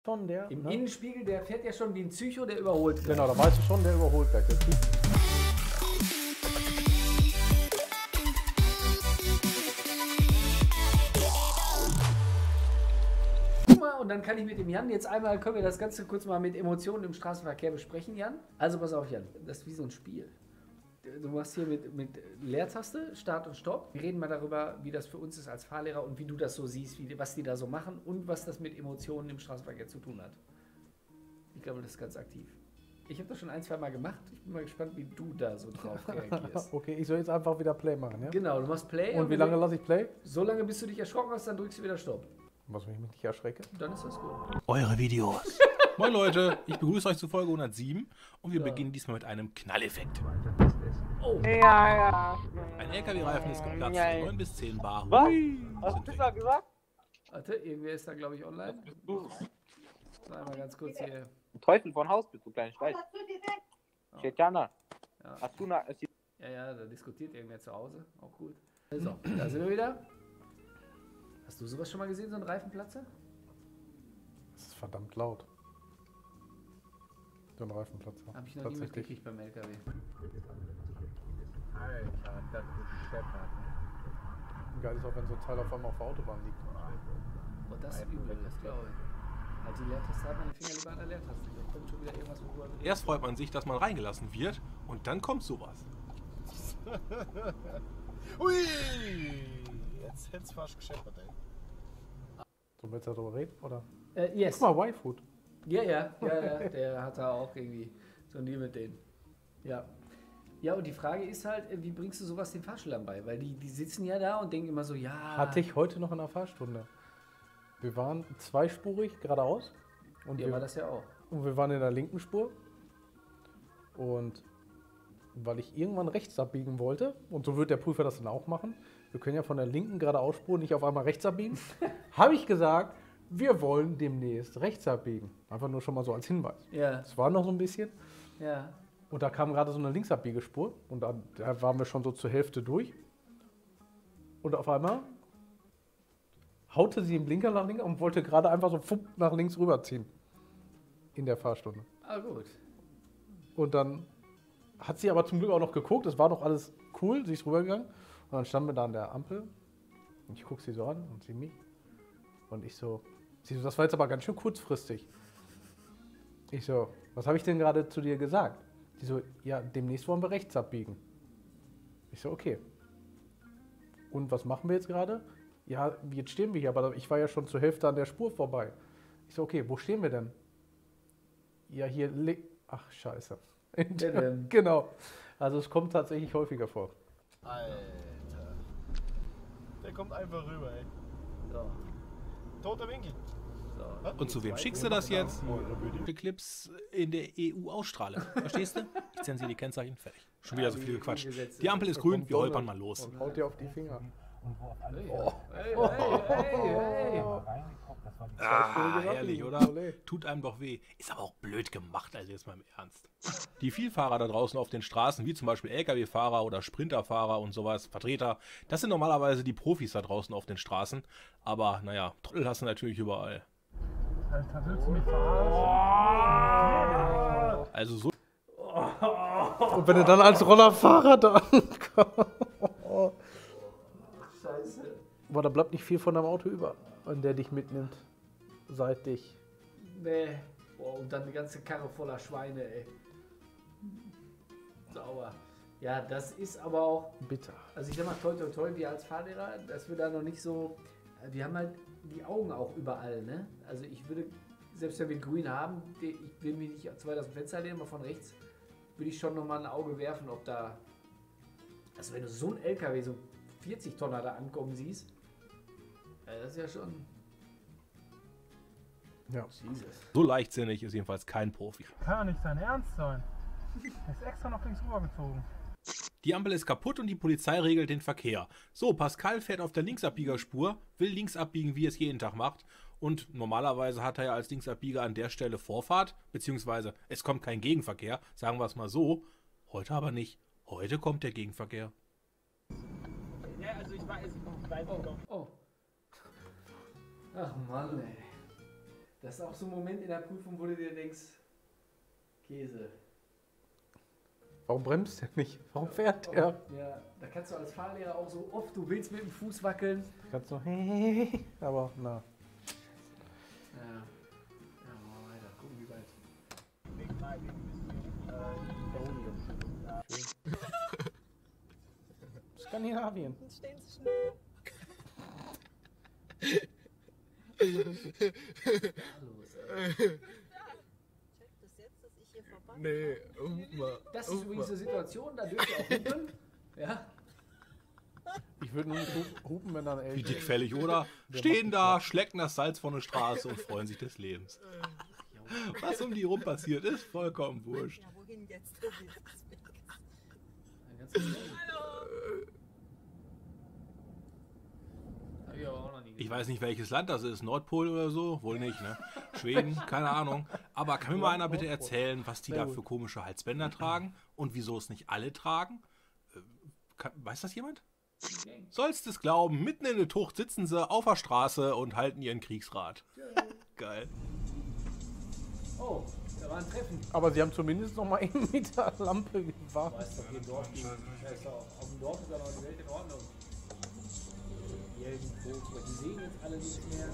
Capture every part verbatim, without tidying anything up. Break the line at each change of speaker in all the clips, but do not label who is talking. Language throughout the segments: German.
schon, der...
Im
ne?
Innenspiegel, der fährt ja schon wie ein Psycho, der überholt gleich.
Genau, da weißt du schon, der überholt gleich. Der Typ.
Guck mal, und dann kann ich mit dem Jan jetzt einmal, können wir das Ganze kurz mal mit Emotionen im Straßenverkehr besprechen, Jan? Also pass auf, Jan, das ist wie so ein Spiel. Du machst hier mit, mit Leertaste, Start und Stopp. Wir reden mal darüber, wie das für uns ist als Fahrlehrer und wie du das so siehst, wie, was die da so machen und was das mit Emotionen im Straßenverkehr zu tun hat. Ich glaube, das ist ganz aktiv. Ich habe das schon ein, zwei Mal gemacht. Ich bin mal gespannt, wie du da so drauf reagierst.
Okay, ich soll jetzt einfach wieder Play machen, ja?
Genau, du machst Play.
Und wie lange lasse ich Play?
So lange, bis du dich erschrocken hast, dann drückst du wieder Stopp.
Was, wenn ich mich nicht erschrecke?
Dann ist das gut.
Eure Videos. Moin Leute, ich begrüße euch zu Folge hundertsieben und wir
Ja.
beginnen diesmal mit einem Knalleffekt.
Oh,
Ja, ja.
Ein L K W-Reifen ist geplatzt,
Ja, ja.
neun bis zehn Bar.
Was?
Hui,
Was
sind
hast du
weg.
da gesagt?
warte, irgendwer ist da, glaube ich, online. So, einmal ganz kurz hier.
Teufel von Haus bist du, kleine Schwein. Chetana.
Ja.
Hast du na,
Ja, ja, da diskutiert irgendwer zu Hause. Auch gut. So, da sind wir wieder. Hast du sowas schon mal gesehen, so einen Reifenplatzer?
Das ist verdammt laut. So ein Reifenplatzer.
Habe ich noch nie mitgekriegt beim L K W.
Alter, das ist scheppert.
Geil ist auch, wenn so ein Teil auf einmal auf der Autobahn liegt.
Oh, das ist übel, das glaube ich. Halt die Leertaste, halt meine Finger lieber an der Leertaste. Da kommt schon wieder irgendwas, worüber wir reden.
Erst freut man sich, dass man reingelassen wird und dann kommt sowas.
Ui! Jetzt hätt's fast gescheppert, ey.
So, willst du darüber reden, oder?
Äh, yes.
Guck mal, Y-Food.
Ja, ja, ja, ja, der hat da auch irgendwie so ein Deal mit denen. Ja. Ja, und die Frage ist halt, wie bringst du sowas den Fahrschülern bei? Weil die, die sitzen ja da und denken immer so, ja...
Hatte ich heute noch in der Fahrstunde. Wir waren zweispurig geradeaus. Und
Ja,
wir,
war das ja auch.
und wir waren in der linken Spur. Und weil ich irgendwann rechts abbiegen wollte, und so wird der Prüfer das dann auch machen, wir können ja von der linken geradeausspur nicht auf einmal rechts abbiegen, habe ich gesagt, wir wollen demnächst rechts abbiegen. Einfach nur schon mal so als Hinweis.
Ja,
Es war noch so ein bisschen.
ja.
Und da kam gerade so eine Linksabbiegerspur. Und da, da waren wir schon so zur Hälfte durch. Und auf einmal haute sie den Blinker nach links und wollte gerade einfach so fupp nach links rüberziehen. In der Fahrstunde.
Ah, gut.
Und dann hat sie aber zum Glück auch noch geguckt. Es war doch alles cool. Sie ist rübergegangen. Und dann standen wir da an der Ampel. Und ich gucke sie so an und sie mich. Und ich so, sie so, das war jetzt aber ganz schön kurzfristig. Ich so, was habe ich denn gerade zu dir gesagt? Die so, ja, demnächst wollen wir rechts abbiegen. Ich so, okay. Und was machen wir jetzt gerade? Ja, jetzt stehen wir hier, aber ich war ja schon zur Hälfte an der Spur vorbei. Ich so, okay, wo stehen wir denn? Ja, hier li- Ach, scheiße.
denn?
Genau. Also es kommt tatsächlich häufiger vor.
Alter. Der kommt einfach rüber, ey.
So,
Toter Winkel.
so.
Und zu wem schickst du das jetzt? Clips in der E U ausstrahlen. Verstehst du? Ich zensiere die Kennzeichen, fertig. Schon wieder so viel gequatscht. Die Ampel ist grün, wir holpern mal los.
Und haut dir auf die Finger.
Hey, hey, hey, hey.
Ah, herrlich, oder?
Olé.
Tut einem doch weh. Ist aber auch blöd gemacht, also jetzt mal im Ernst. Die Vielfahrer da draußen auf den Straßen, wie zum Beispiel L K W-Fahrer oder Sprinterfahrer und sowas, Vertreter, das sind normalerweise die Profis da draußen auf den Straßen. Aber naja, Trottel hast du natürlich überall.
Alter, willst du mich verarschen?
Also so
Und wenn du dann als Rollerfahrer da
Scheiße.
Boah, da bleibt nicht viel von deinem Auto über, an der dich mitnimmt. Seit dich.
Nee. Boah, und dann die ganze Karre voller Schweine, ey. Sauber. Ja, das ist aber auch,
Bitter.
also ich sag mal, toi toi toi, wir als Fahrlehrer, dass wir da noch nicht so, wir haben halt die Augen auch überall, ne? Also ich würde, selbst wenn wir grün haben, die- ich will mich nicht zu weit aus dem Fenster lehnen, aber von rechts würde ich schon nochmal ein Auge werfen, ob da, also wenn du so ein L K W, so vierzig Tonner da ankommen siehst, ja, das ist ja schon,
Ja.
Jesus.
So leichtsinnig ist jedenfalls kein Profi.
Kann ja nicht dein Ernst sein. Der ist extra noch links rübergezogen.
Die Ampel ist kaputt und die Polizei regelt den Verkehr. So, Pascal fährt auf der Linksabbiegerspur, will links abbiegen, wie es jeden Tag macht. Und normalerweise hat er ja als Linksabbieger an der Stelle Vorfahrt, beziehungsweise es kommt kein Gegenverkehr, sagen wir es mal so. Heute aber nicht. Heute kommt der Gegenverkehr.
Ja, also ich weiß, ich weiß nicht,
Oh. Ach Mann, ey. Das ist auch so ein Moment in der Prüfung, wo du dir denkst, Käse.
Warum bremst der nicht? Warum fährt der?
Ja, da kannst du als Fahrlehrer auch so oft, du willst mit dem Fuß wackeln.
Kannst du, aber na.
Ja. Ja, machen wir weiter. Gucken, wie weit.
Skandinavien.
Stehen Sie schnell. Checkt das jetzt, dass ich hier vorbei bin?
Nee, hup mal.
Das ist übrigens eine Situation, da dürft ihr auch hupen. Ja.
Ich würde nur nicht hu- hupen, wenn dann
Wie
älter
dickfällig, oder? Stehen da, schlecken das Salz von der Straße und freuen sich des Lebens. Was um die rum passiert, ist vollkommen wurscht.
Ja, wohin jetzt? Du willst es weg.
Ein ganzes Leben. Hab ich aber auch noch nie
Ich weiß nicht, welches Land das ist, Nordpol oder so? Wohl nicht, ne? Schweden, keine Ahnung. Aber kann mir mal einer bitte erzählen, was die da für komische Halsbänder tragen und wieso es nicht alle tragen? Äh, kann, weiß das jemand? Sollst es glauben, mitten in der Tucht sitzen sie auf der Straße und halten ihren Kriegsrat. Geil.
Oh, da war ein Treffen.
Aber sie haben zumindest noch mal einen Meter Lampe
Du
gewartet.
weißt doch, hier im Dorf, die, ja, ist doch, auf dem Dorf ist aber die Welt in Ordnung. Irgendwo, die sehen jetzt alle nicht mehr.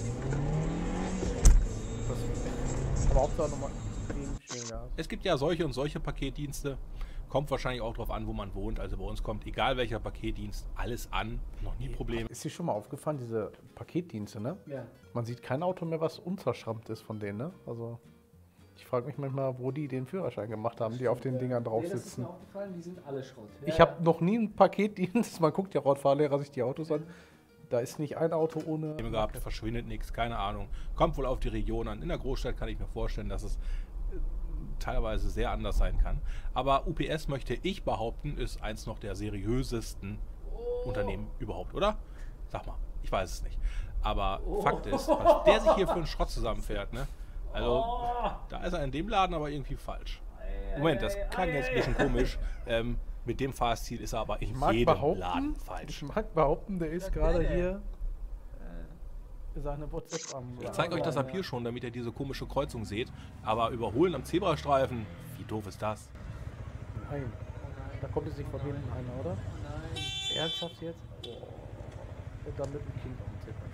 Das, aber Hauptsache noch mal schön Gas.
Es gibt ja solche und solche Paketdienste. Kommt wahrscheinlich auch drauf an, wo man wohnt. Also bei uns kommt, egal welcher Paketdienst, alles an. Noch nie Problem.
Ist dir schon mal aufgefallen, diese Paketdienste, ne?
Ja.
Man sieht kein Auto mehr, was unzerschrammt ist von denen, ne? Also, ich frage mich manchmal, wo die den Führerschein gemacht haben, die auf den Dingern drauf
Nee, das ist
sitzen.
mir aufgefallen, die sind alle Schrott.
Ich habe noch nie einen Paketdienst, man guckt ja Radfahrlehrer sich die Autos an, da ist nicht ein Auto ohne...
Probleme gehabt, verschwindet nichts, keine Ahnung. Kommt wohl auf die Region an. In der Großstadt kann ich mir vorstellen, dass es äh, teilweise sehr anders sein kann. Aber U P S, möchte ich behaupten, ist eins noch der seriösesten Unternehmen überhaupt, oder? Sag mal, ich weiß es nicht. Aber Fakt ist, was der sich hier für einen Schrott zusammenfährt, ne? Also, da ist er in dem Laden aber irgendwie falsch. Moment, das klang jetzt ein bisschen komisch. Ähm, mit dem Fahrstil ist er aber in
Ich mag
jedem
behaupten,
Laden
ich
falsch.
mag behaupten, der ist gerade hier seine WhatsApp am...
Ich zeige euch das ab hier schon, damit ihr diese komische Kreuzung seht. Aber überholen am Zebrastreifen, wie doof ist das?
Nein. Da kommt es nicht von hinten einer, oder?
Nein.
Ernsthaft jetzt? Boah. Und dann mit dem Kind auf dem Zipper.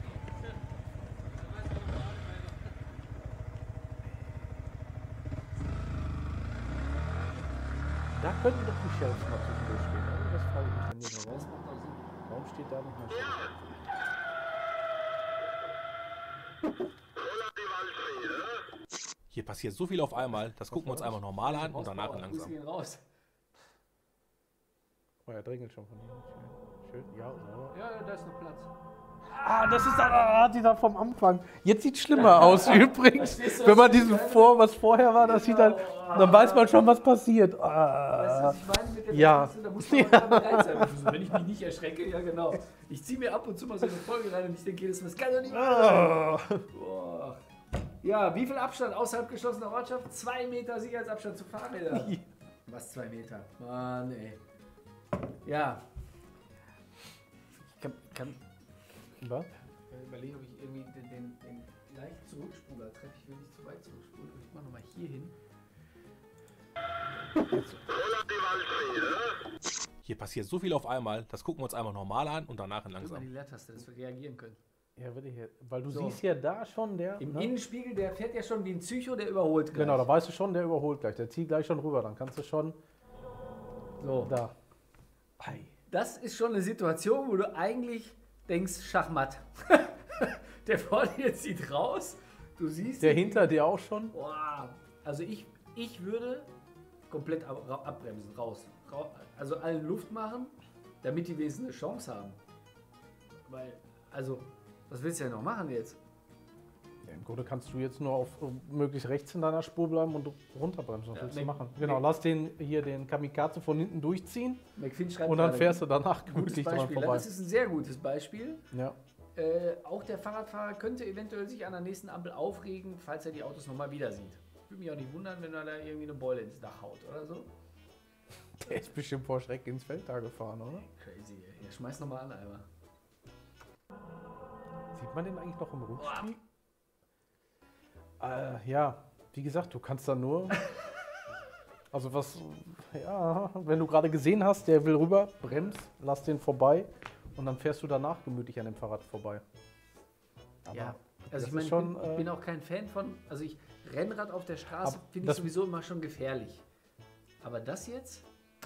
Da könnten doch die Sheriffs mal zwischendurch stehen, oder? Das frage ich mich dann nicht. Warum, warum steht da nicht mehr Sheriff?
Hier passiert so viel auf einmal, das gucken wir uns einmal normal an und danach
Grüße
langsam.
gehen raus.
Oh, er drängelt schon von hier. Schön. Schön. Ja, sauber.
Ja, ja, da ist noch Platz.
Ah, das ist dann, ah, dieser vom Anfang. Jetzt sieht es schlimmer aus übrigens. Wenn man diesen vor, was vorher war, das sieht dann, dann weiß man schon, was passiert. Ah.
Weißt du, was ich meine mit der
Ja.
Verletzung? Da muss man ja. bereit sein. Wenn ich mich nicht erschrecke, ja genau. Ich ziehe mir ab und zu mal so eine Folge rein und ich denke, das kann doch nicht wahr sein. Boah. Ja, wie viel Abstand außerhalb geschlossener Ortschaft? Zwei Meter Sicherheitsabstand zu Fahrrädern. Was, zwei Meter? Mann, ey. Ja. Ich kann, kann
Was?
ich überlege, ob ich irgendwie den, den, den leicht Zurückspuler treffe. Ich will nicht zu weit zurückspulen. Ich mache nochmal hier hin.
Hier passiert so viel auf einmal, das gucken wir uns einmal normal an und danach in
Drück mal die
langsam.
Leertaste, dass wir reagieren können.
Ja, will ich hier, weil du
So.
siehst ja da schon, der.
Im
ne?
Innenspiegel, der fährt ja schon wie ein Psycho, der überholt gleich.
Genau, da weißt du schon, der überholt gleich. Der zieht gleich schon rüber. Dann kannst du schon
So.
da.
Das ist schon eine Situation, wo du eigentlich denkst, Schachmatt. Der vor dir zieht raus, du siehst...
Der
ihn-
hinter dir auch schon.
Boah. Also ich, ich würde komplett ab, ra- abbremsen, raus. Ra- Also allen Luft machen, damit die wenigstens eine Chance haben. Weil, also, was willst du denn noch machen jetzt?
Ja, im Grunde kannst du jetzt nur auf äh, möglichst rechts in deiner Spur bleiben und runterbremsen. Was
Ja,
willst du
Mac-
machen? Genau,
Mac-
lass den hier den Kamikaze von hinten durchziehen
McFinn schreibt
und dann
gerade,
fährst du danach
gutes
gemütlich dran
Beispiel.
vorbei.
Das ist ein sehr gutes Beispiel.
Ja.
Äh, auch der Fahrradfahrer könnte eventuell sich an der nächsten Ampel aufregen, falls er die Autos nochmal wieder sieht. Würde mich auch nicht wundern, wenn er da irgendwie eine Beule ins Dach haut oder so.
Der ist bestimmt vor Schreck ins Feld da gefahren, oder?
Crazy, ey. Ja, schmeiß nochmal an, Alter.
Sieht man den eigentlich noch im Rückspiegel? Äh, ja, wie gesagt, du kannst da nur. Also was, ja, wenn du gerade gesehen hast, der will rüber, bremst, lass den vorbei und dann fährst du danach gemütlich an dem Fahrrad vorbei. Aber
Ja,
das
also ich
ist
meine, ich,
schon,
bin- ich
äh,
bin auch kein Fan von, also ich, Rennrad auf der Straße
Aber
finde ich
das-
sowieso immer schon gefährlich. Aber das jetzt?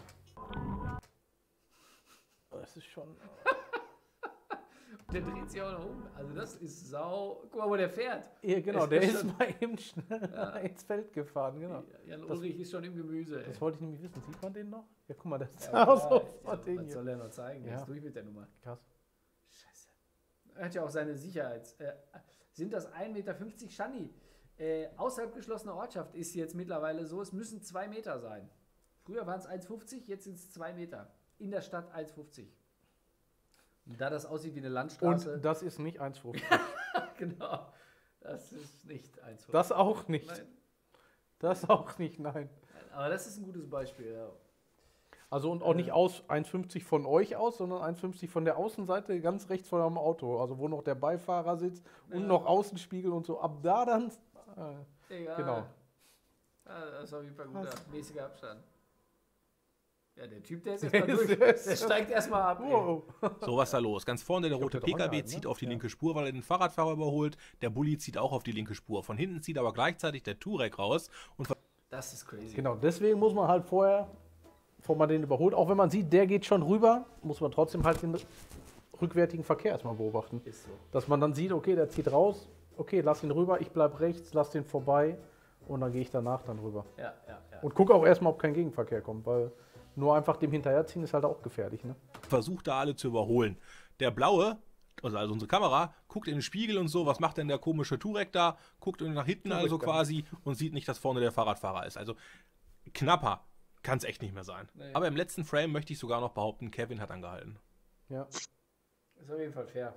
Das ist schon.
Der dreht sich auch noch um. Also das ist sau. Guck mal, wo der fährt.
Ja, genau,
Es
der
ist
ist
schon-
mal eben schnell ins Feld gefahren, genau.
Jan
Das-
Ulrich ist schon im Gemüse. Ey.
Das wollte ich nämlich wissen. Sieht man den noch? Ja, guck mal, das ist
Ja,
auch
klar,
so
ja,
von den
was
hier.
soll er noch zeigen? Der
Ja.
ist durch mit der Nummer.
Krass.
Scheiße. Er hat ja auch seine Sicherheits... Äh, sind das ein Meter fünfzig Schani? Äh, außerhalb geschlossener Ortschaft ist jetzt mittlerweile so, es müssen zwei Meter sein. Früher waren es eins fünfzig, jetzt sind es zwei Meter. In der Stadt eins fünfzig. Und da das aussieht wie eine Landstraße...
Und das ist nicht eins fünfzig.
genau. Das ist nicht eins fünfzig.
Das auch nicht.
Nein.
Das auch nicht, nein.
Aber das ist ein gutes Beispiel, ja.
Also und auch nicht aus eins fünfzig von euch aus, sondern eins fünfzig von der Außenseite ganz rechts vor eurem Auto. Also wo noch der Beifahrer sitzt und
Ja.
noch Außenspiegel und so. Ab da dann. Äh,
Egal.
genau.
Ah, das ist auf jeden Fall guter, mäßiger Abstand. Ja, der Typ, der ist
Der
erstmal
ist
durch.
erst-
Der steigt erstmal ab. ey.
Wow.
So, was ist da los? Ganz vorne der
glaub,
rote
der hat doch
P K W
angehalten,
zieht
ne?
auf die
Ja.
linke Spur, weil er den Fahrradfahrer überholt. Der Bulli zieht auch auf die linke Spur. Von hinten zieht aber gleichzeitig der Touareg raus und
Das ist crazy.
Genau, deswegen muss man halt vorher, bevor man den überholt, auch wenn man sieht, der geht schon rüber, muss man trotzdem halt den rückwärtigen Verkehr erstmal beobachten.
Ist so.
Dass man dann sieht, okay, der zieht raus, okay, lass ihn rüber, ich bleib rechts, lass den vorbei und dann gehe ich danach dann rüber.
Ja, ja, ja.
Und gucke auch erstmal, ob kein Gegenverkehr kommt, weil nur einfach dem hinterherziehen ist halt auch gefährlich. Ne?
versucht da alle zu überholen. Der blaue, also, also unsere Kamera, guckt in den Spiegel und so, was macht denn der komische Turek da? Guckt nach hinten
Turek
also
da.
quasi und sieht nicht, dass vorne der Fahrradfahrer ist. Also knapper kann es echt nicht mehr sein.
Nee.
Aber im letzten Frame möchte ich sogar noch behaupten, Kevin hat angehalten.
Ja.
Ist auf jeden Fall fair.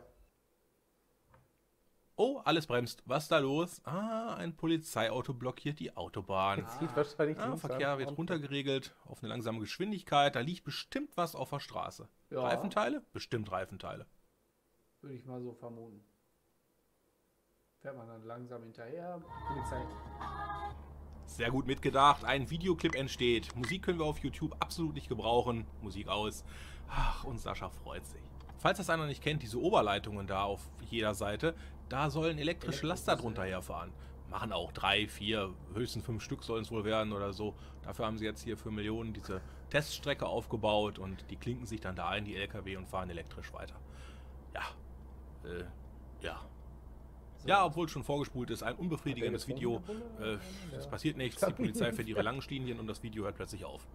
Oh, alles bremst. Was ist da los? Ah, ein Polizeiauto blockiert die Autobahn.
Jetzt zieht wahrscheinlich
Ah,
links
Verkehr
an.
wird runtergeregelt auf eine langsame Geschwindigkeit. Da liegt bestimmt was auf der Straße.
Ja.
Reifenteile? Bestimmt Reifenteile.
Würde ich mal so vermuten. Fährt man dann langsam hinterher. Polizei.
Sehr gut mitgedacht. Ein Videoclip entsteht. Musik können wir auf YouTube absolut nicht gebrauchen. Musik aus. Ach, und Sascha freut sich. Falls das einer nicht kennt, diese Oberleitungen da auf jeder Seite, da sollen elektrische Laster drunter herfahren. Machen auch drei, vier, höchstens fünf Stück sollen es wohl werden oder so. Dafür haben sie jetzt hier für Millionen diese Teststrecke aufgebaut und die klinken sich dann da ein, die L K W, und fahren elektrisch weiter. Ja. Äh, ja. Ja, obwohl es schon vorgespult ist, ein unbefriedigendes Video. Äh, es passiert nichts, die Polizei fährt ihre Langschlinien und das Video hört plötzlich auf.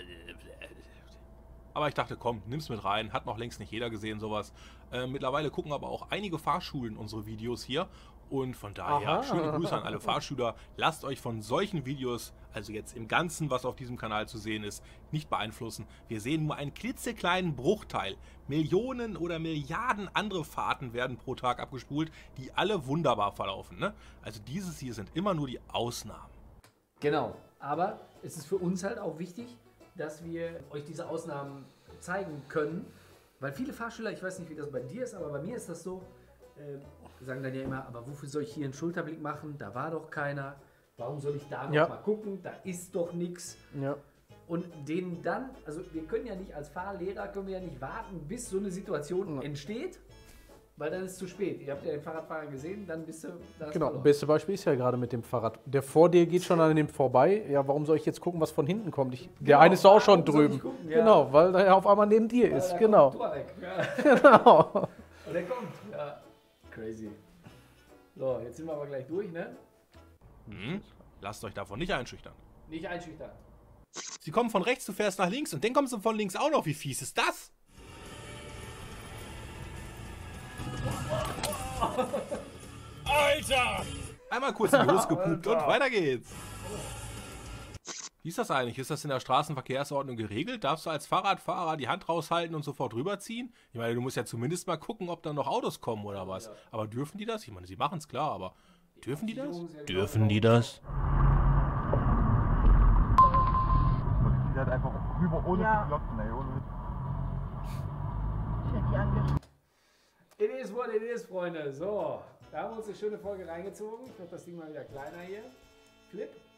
Aber ich dachte, komm, nimm's mit rein. Hat noch längst nicht jeder gesehen, sowas. Äh, mittlerweile gucken aber auch einige Fahrschulen unsere Videos hier. Und von daher,
Aha.
schöne Grüße an alle Fahrschüler. Lasst euch von solchen Videos, also jetzt im Ganzen, was auf diesem Kanal zu sehen ist, nicht beeinflussen. Wir sehen nur einen klitzekleinen Bruchteil. Millionen oder Milliarden andere Fahrten werden pro Tag abgespult, die alle wunderbar verlaufen. Ne? Also dieses hier sind immer nur die Ausnahmen.
Genau. Aber es ist für uns halt auch wichtig, dass wir euch diese Ausnahmen zeigen können. Weil viele Fahrschüler, ich weiß nicht, wie das bei dir ist, aber bei mir ist das so, äh, sagen dann ja immer, aber wofür soll ich hier einen Schulterblick machen? Da war doch keiner. Warum soll ich da noch
Ja.
mal gucken? Da ist doch nichts.
Ja.
Und denen dann, also wir können ja nicht als Fahrlehrer, können wir ja nicht warten, bis so eine Situation
Ja.
entsteht, weil dann ist es zu spät. Ihr habt ja den Fahrradfahrer gesehen, dann bist du da.
Genau, beste Beispiel ist ja gerade mit dem Fahrrad. Der vor dir geht schon an dem vorbei. Ja, warum soll ich jetzt gucken, was von hinten kommt? Ich, der
Genau,
eine ist auch schon
warum soll ich
drüben.
gucken? Ja.
Genau, weil der auf einmal neben dir ist. Genau.
Ja.
Genau.
Und der kommt. Ja. Crazy. So, jetzt sind wir aber gleich durch, ne?
Hm? Lasst euch davon nicht einschüchtern.
Nicht einschüchtern.
Sie kommen von rechts, du fährst nach links und dann kommst du von links auch noch. Wie fies ist das?
Alter!
Einmal kurz in die Hose gepupt und weiter geht's. Wie ist das eigentlich? Ist das in der Straßenverkehrsordnung geregelt? Darfst du als Fahrradfahrer die Hand raushalten und sofort rüberziehen? Ich meine, du musst ja zumindest mal gucken, ob da noch Autos kommen oder was. Aber dürfen die das? Ich meine, sie machen es klar, aber dürfen die das? Dürfen die das?
Die hat einfach rüber ohne
Ja.
zu glotzen, ey. Ohne
Ich hätte die angeschaut.
It is what it is, Freunde. So. Da haben wir uns eine schöne Folge reingezogen. Ich mache das Ding mal wieder kleiner hier. Flip.